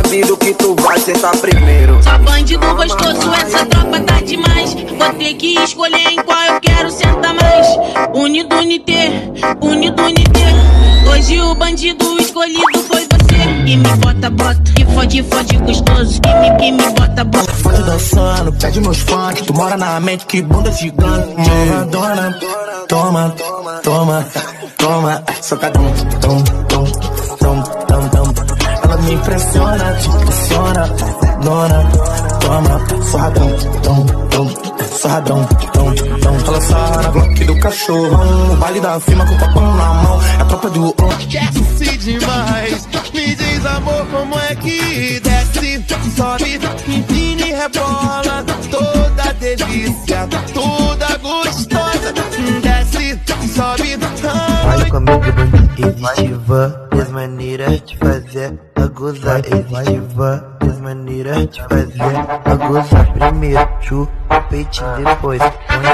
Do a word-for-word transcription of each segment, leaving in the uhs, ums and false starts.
duvido que tu vai sentar primeiro. Bandido gostoso, essa tropa tá demais. Vou ter que escolher em qual eu quero sentar mais. Unido, unité, unido, unité. Hoje o bandido escolhido foi você. E me bota, bota, e fode, fode gostoso. E me, e me bota, bota. Fode dançando, pede meus funk. Tu mora na mente, que bunda gigante. Toma, dona, toma, toma, toma. Socadão, tom, tom, tom, tom, tom. Ela me impressiona, te impressiona. Dona, toma, sorradão, tom, tom. Sorradão, tom, tom. Ela sarra na Glock do cachorrão. O baile da firma com o papão na mão. É a tropa do... Desce demais. Me diz, amor, como é que desce? Sobe, empina e rebola. Toda delícia, toda gostosa. Desce, sobe. Vai comigo, bandido. Existe várias maneiras de fazer a gozar. Existe várias maneiras de fazer a gozar. Primeiro, chupa o peitinho, depois põe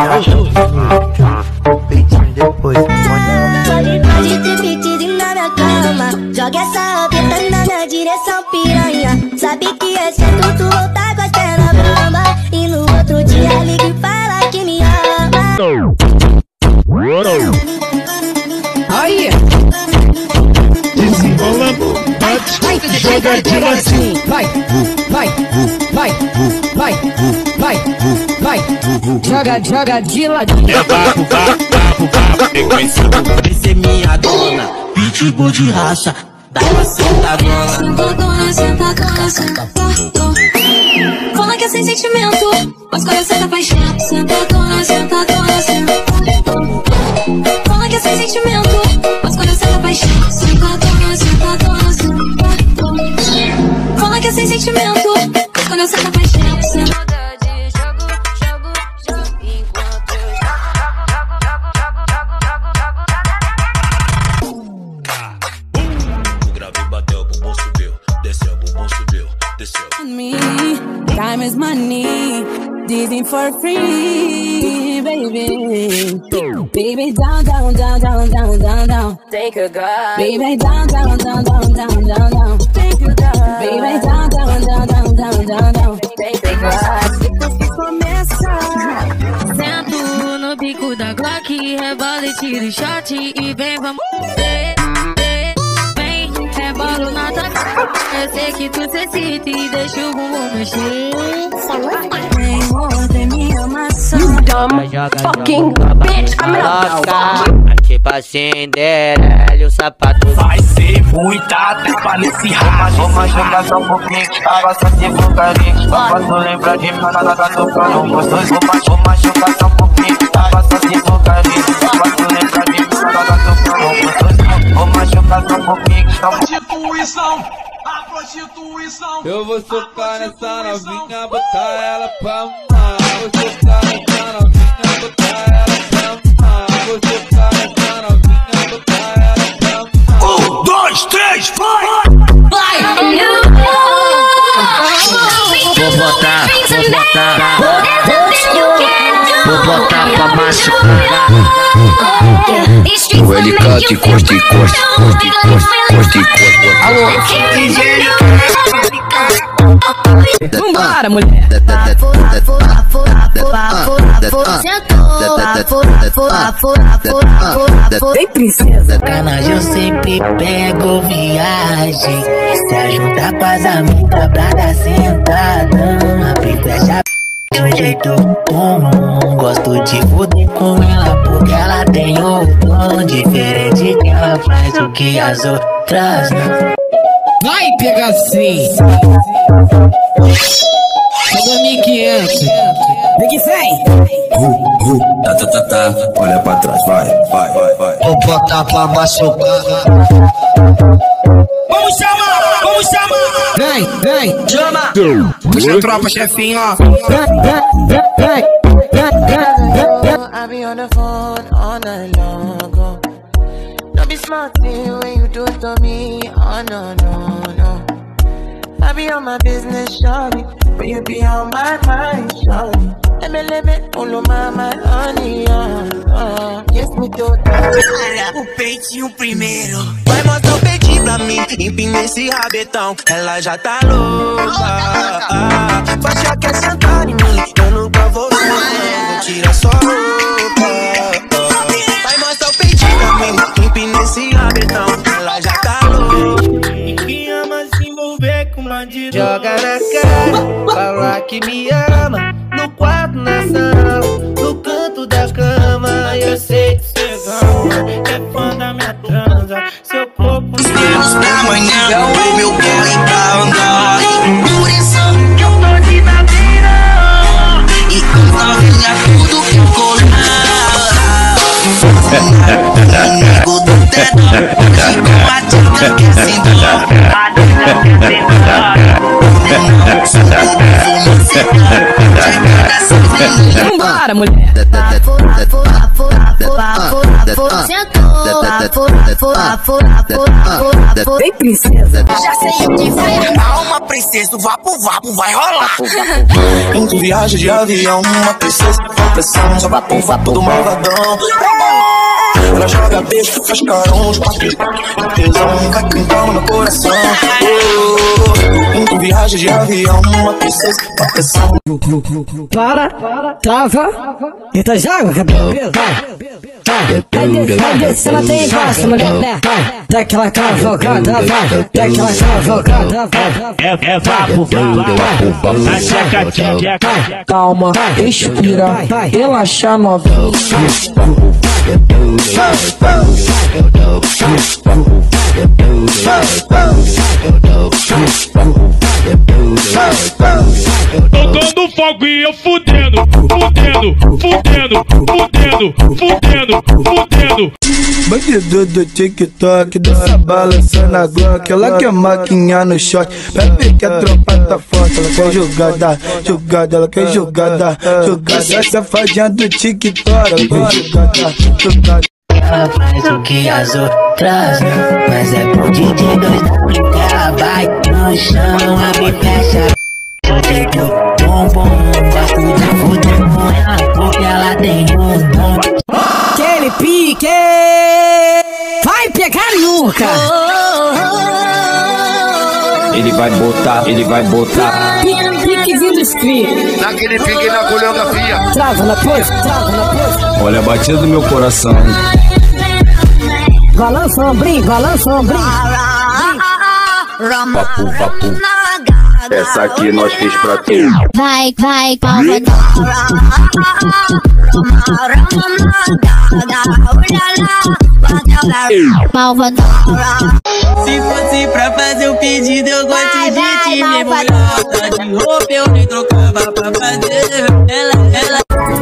o peitinho, depois põe. Pode, pode ter metido na minha cama. Joga essa rabeta na minha direção, piranha. Sabe que é certo tu voltar com as pernas brama. E no outro dia liga e fala que me ama. Aí! Desenrolando, bate, joga de ladinho. Vai, vai, vai, vai, vai, vai, joga, joga de ladinho. É papo, papo, papo, papo. Vem ser minha dona, pitbull de raça. Dá uma sentadona. Sentadona, sentadona, sentadona. Fala que é sem sentimento, mas quando você tá paixão. Sentadona, sentadona, sentadona. Fala que é sem sentimento, mas quando você tá paixão. Sentadona, sentadona, sentadona. Fala que é sem sentimento, mas quando você tá paixão. Saudade, jogo, jogo, jogo. Enquanto eu O grave bateu, o bumbum subiu. Desceu, o bumbum subiu. Desceu. Me, time is money, dizem for free, baby. Baby, down, down, down, down, down, down, down. Take a God. Baby, down, down, down, down, down, down, down. Take a God. Baby, down, down, down, down, down, down, down. Take a God. Começa. Sento no bico da Glock, rebola e tiro shot e vem, vamos. Vem, rebolo na tua cara. Eu sei que tu se excita e deixa o bumbum mexer. Vem, morde minha maçã. Fucking bitch, I'm not. Tipo assim, derelho, o sapato. Vai ser muita tapa nesse rádio. Vamos jogar só um pouquinho, abaixa devagarinho. Só pra tu lembrar de mim, nada tá tocando gostoso. Vou machucar só um pouquinho, abaixa devagarinho. Só pra tu lembrar de mim, nada tá tocando gostoso. Vou machucar só um pouquinho. Prostituição, a prostituição. Eu vou socar nessa novinha, botar ela pra amar. Vou socar nessa novinha, botar ela pra amar. Vou socar nessa novinha, botar ela pra amar. Um, dois, três, vai! vai! Vou botar, vou botar, vou botar pra machucar. O helicóptero costa e costa, costa e costa, costa e costa. Alô, vambora, mulher. Vem, princesa. Sacanagem, eu sempre pego viagem. Se ajuntar com as amigas pra dar sentadão. Aplico essa de um jeito comum. Gosto de fuder com ela porque ela tem o tom diferente, que ela faz o que as outras não. Vai pegar sim. Cadê mil e quinhentos? Vem que vem. Tá, tá, tá, tá. Olha pra trás, vai, vai, vai, vai. Vou botar pra machucar. Vamos chamar, vamos chamar. Vem, vem, chama. Puxa a tropa, chefinho, ó. Vem, vem, vem, vem, vem. I be on the phone all night long ago. Don't be smart when you do it to me. Oh no, no, no. I be on my business, shawty, but you be on my mind, shawty. Let me, let me, all of my, my honey, uh, uh. Yes, me do. Olha o peitinho primeiro. Vai mostrar o peitinho pra pra mim, empina esse rabetão. Ela já tá louca. Faixa quer sentar em mim, eu nunca vou ver. Tira só roupa. Vai mostrar o peitinho pra mim, empina esse rabetão. Ela já tá louca. E quem ama se envolver com bandido, joga na cara, fala que me ama. No quarto, na sala, no canto da cama. Eu sei que cê ama, é fã da minha transa. Seu corpo Deus da manhã, o meu corre pra andar. Por isso que eu tô de nadeira. E as novinhas tudo que eu colar. Amigo do teto, hoje com a tia que se dá. A tia que se dá. Vambora, mulher. Vem, princesa. Já sei o que vai. Calma, princesa, vapo, vapo, vai rolar. Em tu viagem de avião, uma princesa com pressão, só vapo, vapo do malvadão. Ela joga beijo, faz carão, tesão, vai cantando no coração. Em tu viagem de avião, uma princesa com pressão. Para, trava, entra de água, cabelo, vai, vai, vai descer, ela tem graça, mulher, vai, dá aquela cavalgada, vai, dá aquela cavalgada, vai, É, é vapo, vapo, vapo, na tcheca, tcheca. calma, respira, relaxa novinho. Tocando fogo e eu fudendo, fudendo, fudendo, fudendo, fudendo, fudendo. Bandido do TikTok, dança balançando a Glock. Ela quer maquinha no shot, bebe que a tropa tá forte. Ela quer jogada, jogada, ela quer jogada, jogada. Safadinha do TikTok, jogada, jogada. Ela faz o que as outras não, mas é pro D J dois W que ela vai no chão, abre e fecha. Eu te dou bombom, gosto de fuder com ela, porque ela tem um dom. Aquele pique vai pegar nunca. Ele vai botar, ele vai botar. Piquezinho do script. Naquele pique na coreografia. Trava na pose, trava na pose. Olha a batida do meu coração. Balança o ombrinho, balança o ombrinho. Papo, papo. Essa aqui nós fez pra tu. Vai, vai, palma. Se fosse pra fazer o pedido, eu gosto de te me molhar. Tá de roupa, eu me trocava pra fazer. Ela, ela.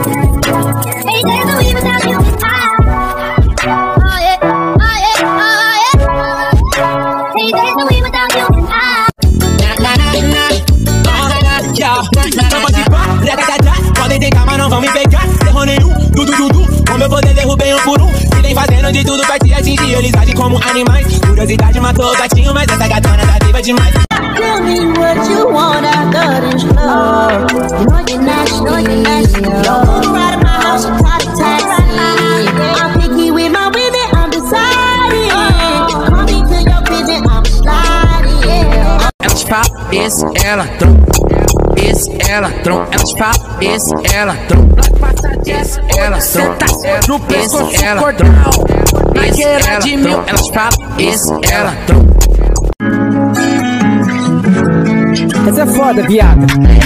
Podem tentar, mas não vão me pegar. Errou nenhum, dudu, dudu. Com meu poder derrubei um por um. E vem fazendo de tudo pra te atingir. Eles agem como animais. Curiosidade matou o gatinho, mas essa gatona tá viva demais. Tell me what you want, I got it slow. You know you're nasty, know you're nasty. You're right in my house, you caught a taxi. I'm picky with my women, I'm deciding. Call me to your prison, I'm sliding. Ela te fala, esse, ela, tronco. Esse, ela, tronco. Ela te fala, esse, ela, tronco. Esse, ela, tronco. Esse, ela, tronco. Esse, ela, tronco. Ela te fala, esse, ela, tronco. Essa é foda, viado.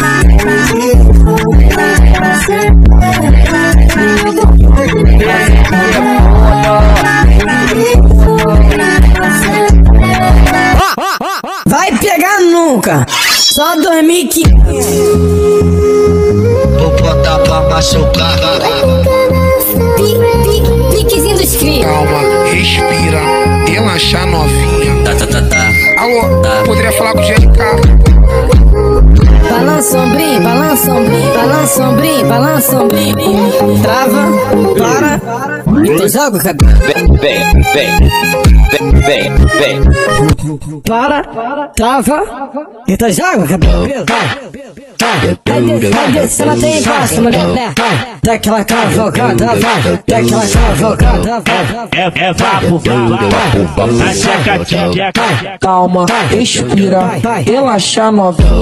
Vai pegar nunca. Só dois mil e quinhentos. Vou botar pra machucar. Piquezinho do script. Calma, respira, relaxa novinha. Tá, tá, tá, tá. Alô, poderia falar com o G L K? Balança ombrinho, balança ombrinho, balança ombrinho, balança ombrinho. Trava, para, Então joga o cabelo. Vem, vem, vem, vem, vem. Para, trava. Então joga o cabelo. Vai, vai descendo até embaixo, mulher. Dá aquela cavalgada, vai. Dá aquela cavalgada, vai. É, é vapo, vapo, vapo. Na tcheca, tcheca. Calma, respira, relaxa novinha.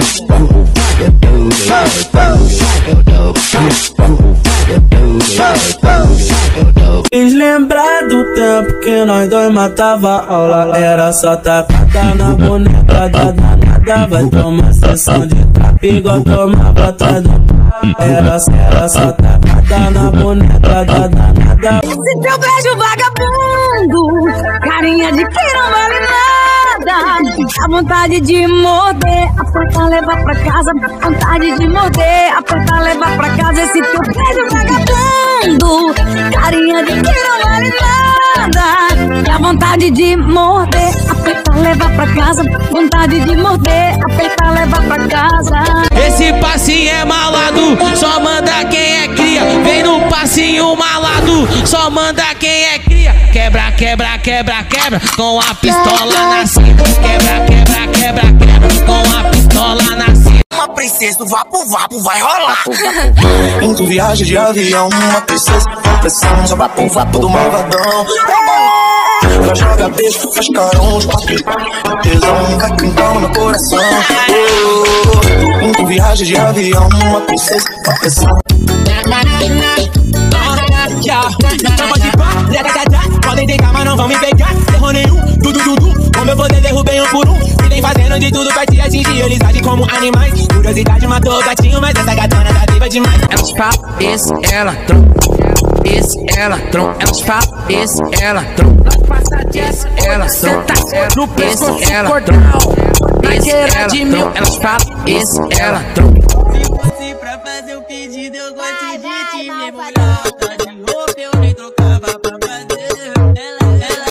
Quis lembrar do tempo que nós dois matava aula. Era só tacada na boneca da danada. Vai tomar sessão de trap igual tomava toda. Era, era só tacada na boneca da danada. Esse teu beijo vagabundo, carinha de quem não vale nada. A vontade de morder, apertar, levar pra casa. Vontade de morder, apertar, levar pra casa. Esse teu beijo vagabundo, carinha de quem não vale nada. E a vontade de morder, apertar, levar pra casa. Vontade de morder, apertar, levar pra casa. Esse passinho é malado, só manda quem é cria. Vem no passinho malado, só manda quem é cria. Quebra, quebra, quebra, quebra, com a pistola na cinta. Quebra, quebra, quebra, quebra, com a pistola na cinta. Uma princesa do vapo, vapo, vai rolar. Indo viagem de avião, uma princesa com pressão. Só vapo, vapo do malvadão. Ela joga beijo, faz carão, os quatro tesão, vai cantar no meu coração. Indo viagem de avião, uma princesa com pressão. Podem tentar, mas não vão me pegar. Errou nenhum, tudo, tudo. Como eu poder derrubei um por um. E vem fazendo de tudo pra te atingir. Eles agem como animais. Curiosidade matou o gatinho, mas essa gatona tá viva demais. Elas falam, esse, ela, trom. Esse, ela, trom. Elas falam, esse, ela, trom. Esse, ela, trom. No preço, ela, trom. Esse, ela, trom. Elas falam, esse, ela, trom. Se fosse pra fazer um pedido, eu gosto de te mergulhar. Tá de roupa, eu nem trocava pra fazer. Ela, ela.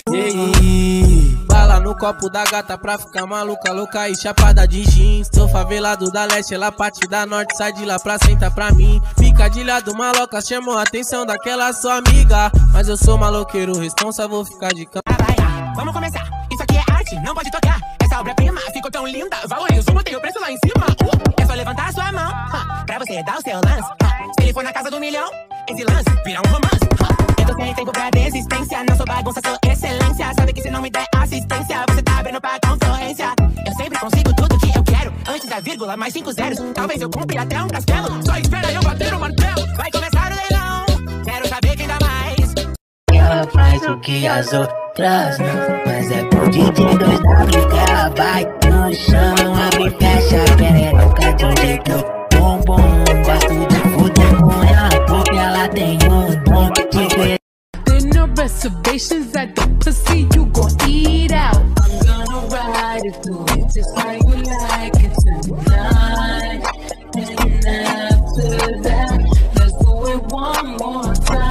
Ei, bala no copo da gata pra ficar maluca, louca e chapada de jeans. Sou favelado da leste, ela parte da norte, sai de lá pra sentar pra mim. Fica de lado, maloca, chamou a atenção daquela sua amiga. Mas eu sou maloqueiro, responsa, vou ficar de cama. Vamos começar, isso aqui é arte, não pode tocar. Essa obra-prima ficou tão linda, valorizo, botei o preço lá em cima. uh, É só levantar a sua mão, uh, pra você dar o seu lance. uh, Se ele for na casa do milhão, esse lance vira um romance. uh, Eu tô sem tempo pra desistência, não sou bagunça, sou excelência. Sabe que se não me der assistência, você tá abrindo pra concorrência. Eu sempre consigo tudo que eu quero, antes da vírgula, mais cinco zeros. Talvez eu compre até um castelo, só espera eu bater no martelo. Vai começar o leilão, quero saber quem dá mais. Ela faz o que as outras não, mas é pro D J dois W que ela vai no chão, abre e fecha a perereca de um jeito bom, bom. Gosto de fuder com ela porque ela tem um dom de ver. There no reservations at the pussy, you gon' eat out. I'm gonna ride it through it just how you like it tonight. And after that, let's do it one more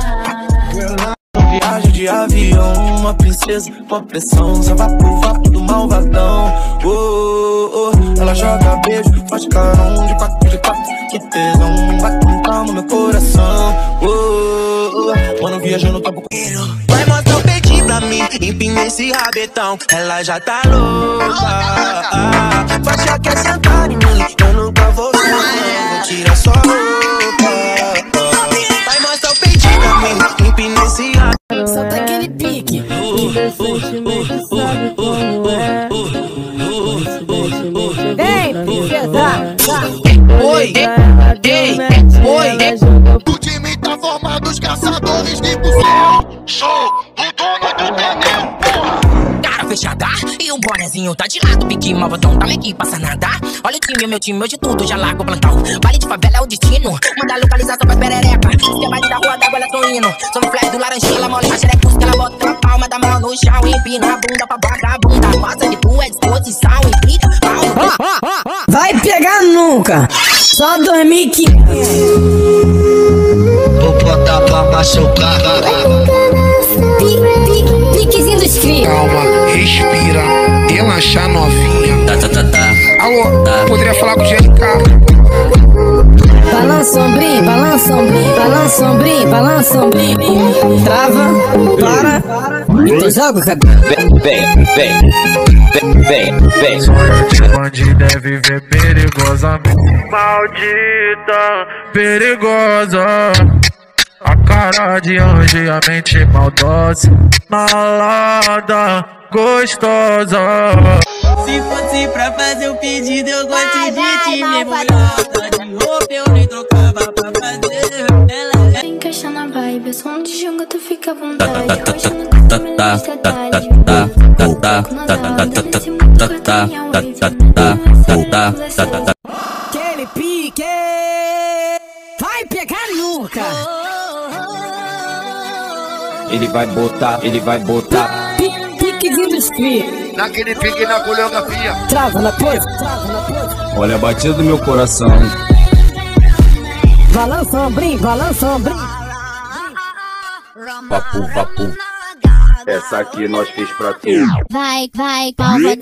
time. Viagem de avião, uma princesa com pressão. Só vapo, vapo do malvadão. Oh, oh, oh. Ela joga beijo, faz carão de quatro de quatro. Que tesão, vai cantar no meu coração. Oh, oh, oh. Mano, viajando tá pouco. Vai mostrar o peitinho pra mim, empina esse rabetão. Ela já tá louca. ah, Faixa quer sentar em mim, eu nunca vou ver. Vou tirar sua roupa. ah. Vai mostrar o peitinho pra mim, empina esse rabetão. Solta aquele pique. Vem, princesa. Oi, ei, oi. O time tá formado, os caçadores de bucel. Sou o dono do pneu. Cara fechada e o bonezinho tá de lado. Pique malvadão, tá aqui, passa nada. Olha o time, meu time, hoje tudo já largo o plantão. Baile de favela é o destino, manda localização pra perereca. Se é baile da rua d'água, ela tô indo. Sou o flash do laranjinha, ela mole a xerecus que ela bota a palma da mão no chão. Empina a bunda pra vagabunda, passa de tua disposição. Empina a Vai pegar nunca, só dois mil e quinhentos. Vou botar pra machucar. Piquezinho dos crios. Calma, respira, relaxa novinha. Tá, tá, tá, tá. Alô, tá. Poderia falar com o G L K? balança ombrinho, balança ombrinho, balança ombrinho, balança ombrinho. Trava, para, e tu joga o cabelo. Vem, vem, vem, vem, vem. Bandida é viver perigosamente. Maldita, perigosa. A cara de anjo e a mente maldosa. Malada, gostosa. Se fosse pra fazer o pedido, eu gosto de te mergulhar. De roupa eu nem trocava pra fazer. Ela é encaixa na vibe, eu sou um de jogo, tu fica à vontade. Hoje eu não quero menos detalhes. Aquele pique vai pegar nunca. Ele vai botar, ele vai botar. Piquezinho dos cria. Naquele pique na coreografia. Trava na pose, trava na pose. Olha a batida do meu coração. Balança ombrinho, balança ombrinho. Vapu, vapu. Essa aqui nós fez pra tu. Vai, vai, palma.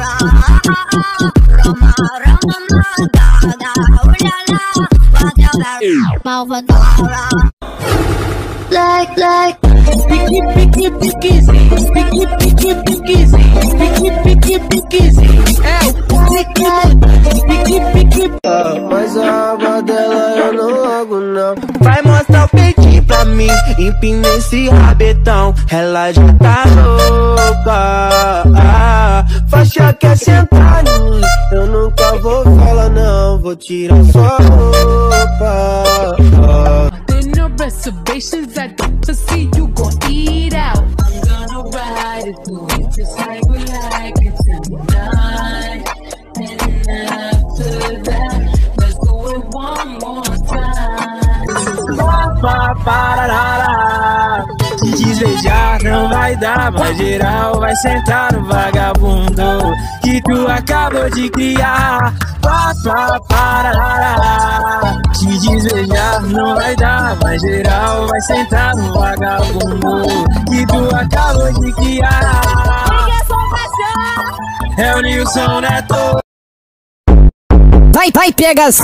Like, like. pique, pique, piquezinho. Pique, pique, piquezinho. Pique, pique, piquezinho. É o pique, pique, pique. Mas a aba dela eu não logo não. Vai mostrar o peitinho pra mim, empina esse rabetão. Ela já tá louca. Ah, faixa quer sentar em mim. Eu nunca vou falar não. Vou tirar sua roupa. Ah. No reservations, I don't see you gon' eat out. I'm gonna ride it through it just like we like it tonight. And after that, let's do it one more time. Pa, pararara. Te desvejar não vai dar, mas geral vai sentar no vagabundo que tu acabou de criar. Pa, pa, pararara. Te desvejar não vai dar, mas geral vai sentar no vagabundo que tu acabou de criar. É o Nilson Neto. Vai, vai, pega assim.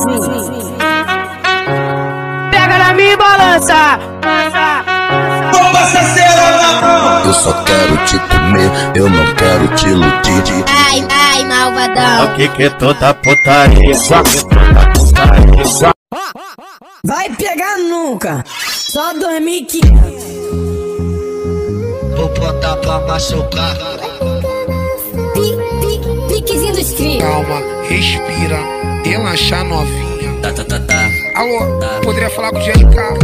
Pega na minha balança. Eu só quero te comer, eu não quero te iludir. Ai, ai, malvadão. O que que toda putaria? Vai pegar nunca. Só dormir e quinhentos. Vou botar pra machucar. Piquezinho dos cria. Calma, respira, relaxa novinha. Tá, tá, tá, tá. Alô, tá. Poderia falar com o G L K?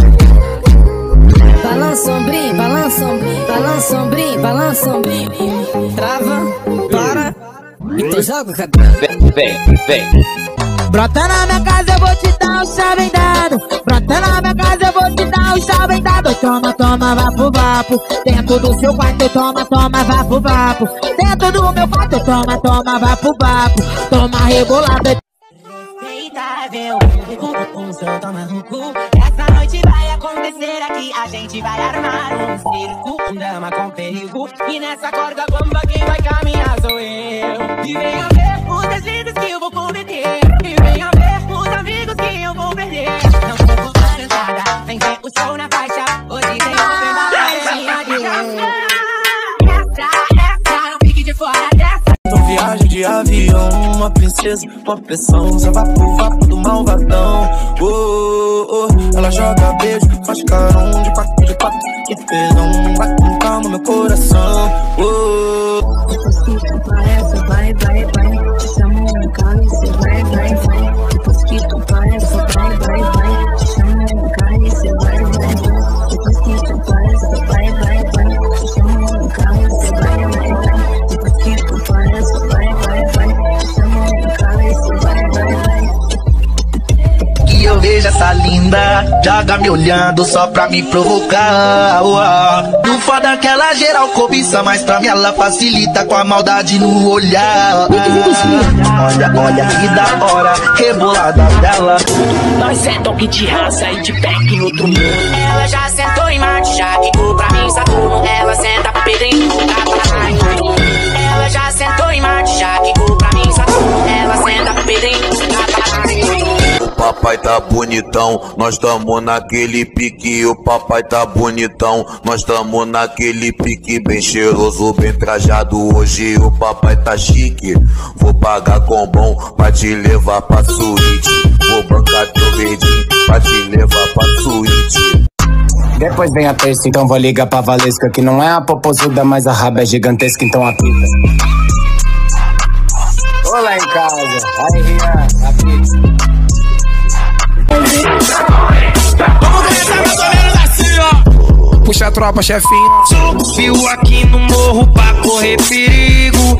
Balança ombrinho, balança ombrinho, balança ombrinho, balança ombrinho. Trava, para, e tu joga o cabelo. Vem, vem, vem. Brota na minha casa, eu vou te dar um chá bem dado. Brota na minha casa, eu vou te dar um chá bem dado. Toma, toma, vapo, vapo. Dentro do seu quarto, toma, toma, vapo, vapo. Dentro do meu quarto, toma, toma, vapo, vapo. Toma rebolada. Respeitável, um solta no cu. Essa noite vai acontecer aqui, a gente vai armar um circo, um drama com perigo. E nessa corda bamba quem vai caminhar sou eu. E venha ver os deslides que eu vou cometer. E venha ver os amigos que eu vou perder. Não vou voltar entrada, vem ver o show na faixa. Hoje tem open balada de essa, essa, não fique de fora dessa. Então viagem de avião, uma princesa, uma pressão. Só vapo, vapo do malvadão. Oh, oh, oh. Ela joga beijo, faz carão de quatro, de quatro. Que perdão, vai com calma meu coração. Oh, depois que tu parece, vai, vai, vai. Te chamo no carro e cê vai, vai, vai. Depois que tu parece, vai, vai, vai. Te chamo no carro e cê vai, vai, vai. Depois que tu parece, vai, vai, vai. Te chamo no carro e cê vai, vai, vai. Depois que tu parece, vai, vai, vai. Te chamo no carro e cê vai, vai, vai. Que eu vejo essa linda, joga me olhando só pra me provocar. No foda que ela geral cobiça, mas pra mim ela facilita com a maldade no olhar. Olha, olha que da hora, rebolada dela. Nós é toque de raça e de pack em outro mundo. Ela já sentou em Marte, já quicou pra mim Saturno. Ela senta pro Pedrinho, tá pra ela já sentou em Marte, já quicou pra mim Saturno. Ela senta pro Pedrinho, tá pra papai tá bonitão, nós tamo naquele pique, o papai tá bonitão, nós tamo naquele pique bem cheiroso, bem trajado, hoje o papai tá chique, vou pagar com bom pra te levar pra suíte, vou bancar teu verdinho pra te levar pra suíte. Depois vem a terça, então vou ligar pra Valesca, que não é a popozuda, mas a raba é gigantesca, então apita. Olá em casa, aí Rian, apita. Vamos começar mais ou menos assim, ó. Puxa a tropa, chefinho. Subiu aqui no morro pra correr perigo.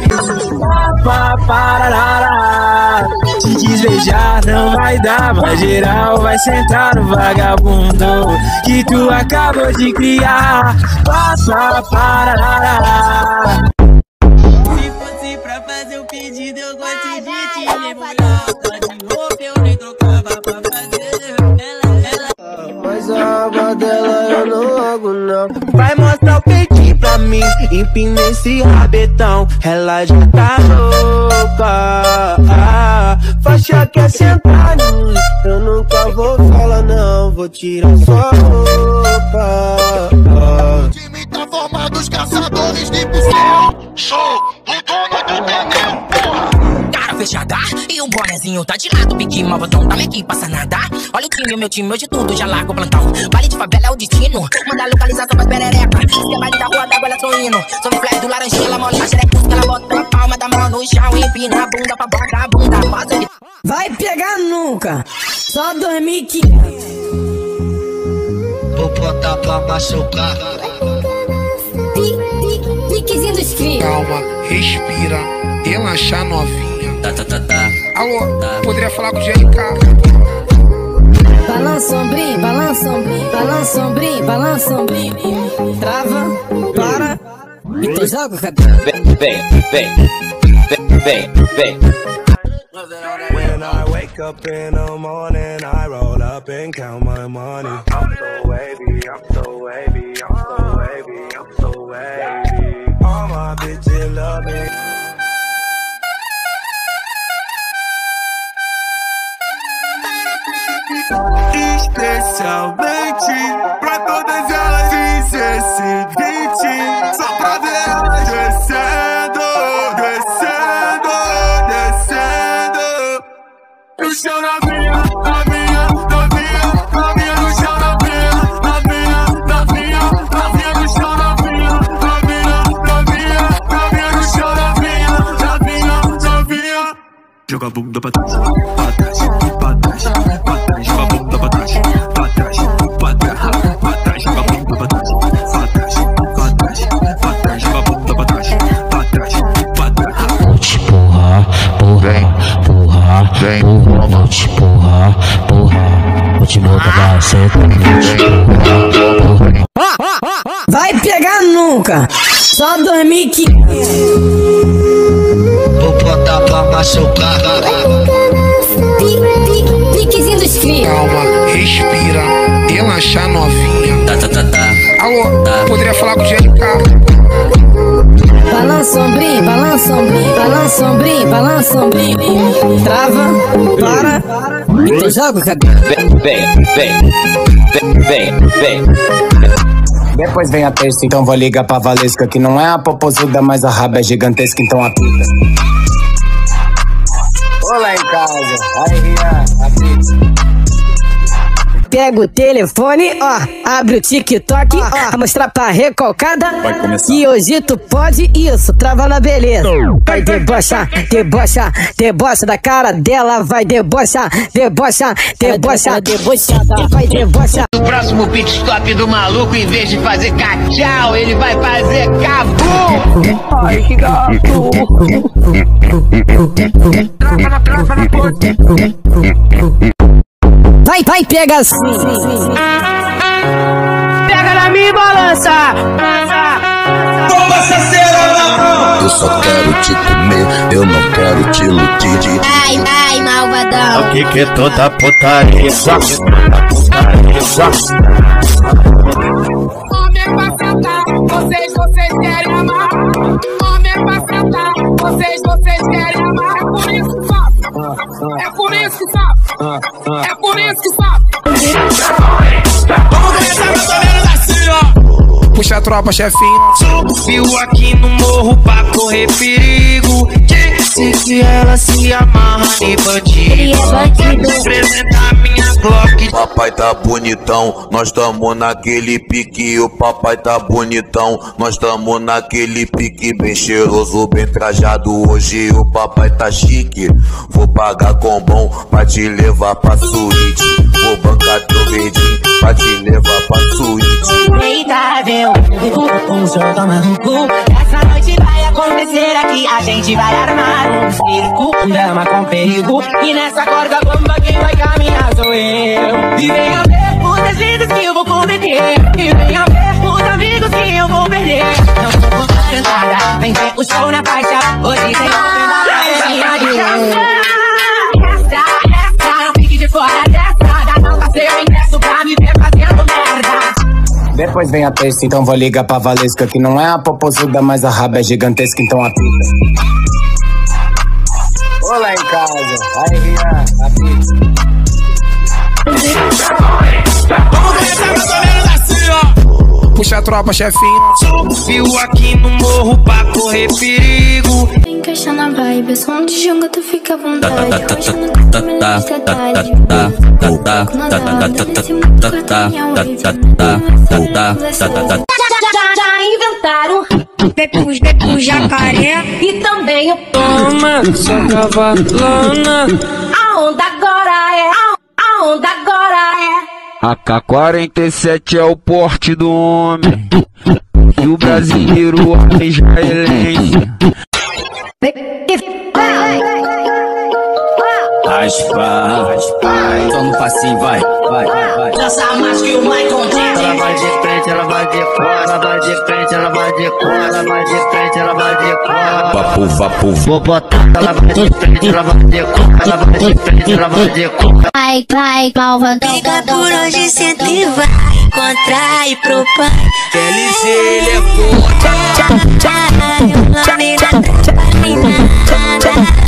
Te desvejar não vai dar, mas geral vai sentar no vagabundo que tu acabou de criar. Passa para. Se fosse pra fazer um pedido, eu gosto de te mergulhar. Só de roupa eu nem trocava pra fazer ela, ela. Mas a aba dela eu não logo não. Vai mostrar o peitinho pra mim, empina esse rabetão. Ela já tá louca, ah, faixa quer sentar em mim. Eu nunca vou falar não, vou tirar sua roupa. O time tá formado os caçadores de bucel. Sou o dono do tempo, porra. Cara fechada e o bonezinho tá de lado. Pique mal botão, tá aqui, passa nada. Olha o time, o meu time, hoje tudo já largo o plantão. Baile de favela é o destino, manda localização pras perereca. Se é baile da rua d'água, ela tô indo. Sobre o flash do laranjinha, ela mola a xereca. Ela bota a palma da mão no chão e empina a bunda pra botar a bunda. Vai pegar nunca, só dormir e quinze. Vou botar pra machucar. Piquezinho dos cria. Calma, respira, relaxa novinha. Tá, tá, tá, tá. Alô, tá. Poderia falar com o G R K? Balança ombrinho, balança ombrinho, balança ombrinho, balança ombrinho. Trava, para, e tu joga o cabelo. Vem, vem, vem, vem, vem. When I wake up in the morning, I roll up and count my money. I'm so wavy, I'm so wavy, I'm so wavy, I'm so wavy. All my bitches love me. Especialmente pra todas elas dizer esse vinte, só pra ver elas descendo, descendo, descendo. No chão novinha, novinha, novinha, novinha no chão novinha, novinha, novinha, novinha no chão novinha, novinha, novinha, novinha no chão novinha, novinha, novinha. Joga a bunda pra trás, pra trás, pra trás, pra trás, joga a bunda pra trás, pra trás, pra trás, pra trás, joga a bunda pra trás, pra trás, pra trás, pra trás, joga a bunda pra trás, pra trás, pra trás. Vou te porrar, porra, porra, porra, vou te porrar, porra, vou te botar pra senta, vou te porrar, porra. Vai pegar nunca, só dormir que. Vou botar pra machucar. Piquezinho dos cria. Calma, respira, relaxa novinha. Tá, tá, tá, tá. Alô, tá. Poderia falar com o G R K? Balança ombrinho, balança ombrinho, balança ombrinho, balança ombrinho. Trava, para, e tu joga o cabelo. Vem, vem, vem, vem, vem. Depois vem a terça, então vou ligar pra Valesca, que não é a popozuda, mas a raba é gigantesca, então apita. Olá em casa, aí Rian, apita. Pega o telefone, ó, abre o TikTok, ó, a mostrar pra recalcada. Vai começar. Que hoje tu pode isso, trava na beleza. Vai debochar, debochar, debocha da cara dela, vai debochar, debochar, debochar, debochada, vai debochar. O próximo pit stop do maluco, em vez de fazer cachau, ele vai fazer cabum. Ai, que gato. Trava na trava na porta. Vai, vai, pega assim. Pega na minha balança. Toma essa cera na mão. Eu só quero te comer, eu não quero te iludir. Ai, ai, malvadão. O que que é toda putaria? Homem pra sentar, vocês, vocês querem amar. Homem pra sentar, vocês, vocês querem amar. É por isso, só. É por isso que sabe. É por isso que sabe. Vamos começar mais ou menos assim, ó. Puxa a tropa, chefinho. Subiu aqui no morro pra correr perigo. Disse que ela se amarra em bandido. Apresentar minha Glock. Papai tá bonitão, nós tamo naquele pique. O papai tá bonitão, nós tamo naquele pique. Bem cheiroso, bem trajado. Hoje o papai tá chique. Vou pagar com bom pra te levar pra suíte. Vou bancar teu verdinho pra te levar pra suíte. Eita, meu, um show toma no cu. Essa noite vai acontecer aqui, a gente vai armar um circo, um drama com perigo. E nessa corda bomba quem vai caminhar sou eu. E venha ver os deslides que eu vou cometer. E venha ver os amigos que eu vou perder. Não tô contando entrada, vem ver o show na faixa. Hoje tem open balada de essa, essa, não fique de fora dessa. Dá não vai ser o ingresso pra me ver fazendo merda. Depois vem a terça, então vou ligar pra Valesca, que não é a popozuda, mas a raba é gigantesca, então apita. Vou lá em casa, aí Rian, apita. Vamos começar mais ou menos assim, ó. Puxa a tropa, chefinho. Subiu aqui no morro pra correr perigo. Encaixa na vibe, som de jogo, tu fica à vontade. Já inventaram Pepu, Pepu, jacaré e também o Toma, sua cavalona. A onda agora é, a onda agora é. A K quarenta e sete é o porte do homem. E o brasileiro é israelense. Raspa, raspa, só no passinho, vai, vai, vai. Dança mais que o Michael Jackson. Ela vai de frente, ela vai de fora, ela vai de frente, ela vai de fora, ela vai de frente, ela vai de fora. Vapo, vapo, vou botar, ela vai de frente, ela vai de fora, ela vai de frente, ela vai de fora. Vai, vai, malvadão. Fica por onde sempre vai encontrar e pro pai. L G, ele é foda. O nome da